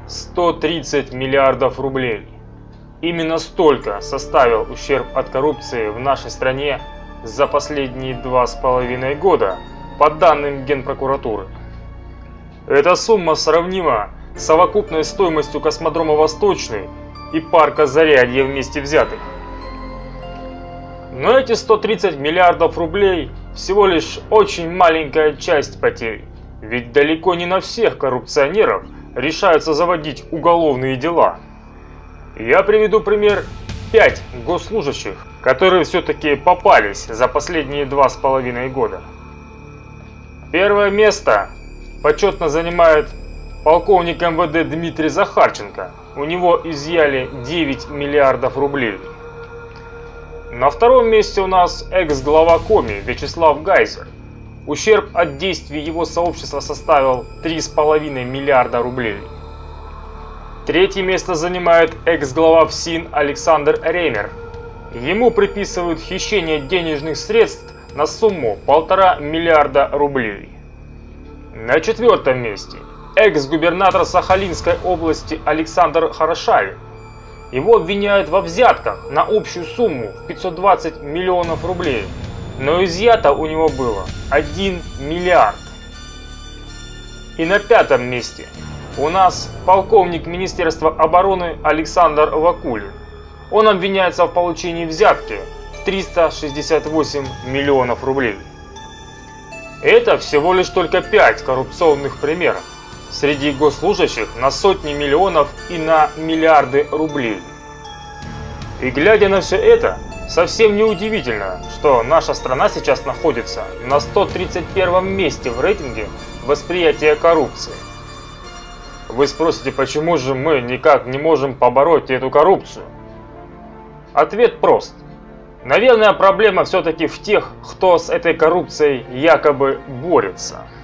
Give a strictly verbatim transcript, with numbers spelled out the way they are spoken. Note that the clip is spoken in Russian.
сто тридцать миллиардов рублей. Именно столько составил ущерб от коррупции в нашей стране за последние два с половиной года, по данным Генпрокуратуры. Эта сумма сравнима с совокупной стоимостью космодрома «Восточный» и парка «Зарядье» вместе взятых. Но эти сто тридцать миллиардов рублей всего лишь очень маленькая часть потерь, ведь далеко не на всех коррупционеров решаются заводить уголовные дела. Я приведу пример пять госслужащих, которые все-таки попались за последние два с половиной года. Первое место почетно занимает полковник эм вэ дэ Дмитрий Захарченко. У него изъяли девять миллиардов рублей. На втором месте у нас экс-глава Коми Вячеслав Гайзер. Ущерб от действий его сообщества составил три с половиной миллиарда рублей. Третье место занимает экс-глава ФСИН Александр Ремер. Ему приписывают хищение денежных средств на сумму полтора миллиарда рублей. На четвертом месте экс-губернатор Сахалинской области Александр Хорошавин. Его обвиняют во взятках на общую сумму в пятьсот двадцать миллионов рублей, но изъято у него было один миллиард. И на пятом месте у нас полковник Министерства обороны Александр Вакулин. Он обвиняется в получении взятки в триста шестьдесят восемь миллионов рублей. Это всего лишь только пять коррупционных примеров среди госслужащих на сотни миллионов и на миллиарды рублей. И глядя на все это, совсем не удивительно, что наша страна сейчас находится на сто тридцать первом месте в рейтинге восприятия коррупции. Вы спросите, почему же мы никак не можем побороть эту коррупцию? Ответ прост. Наверное, проблема все-таки в тех, кто с этой коррупцией якобы борется.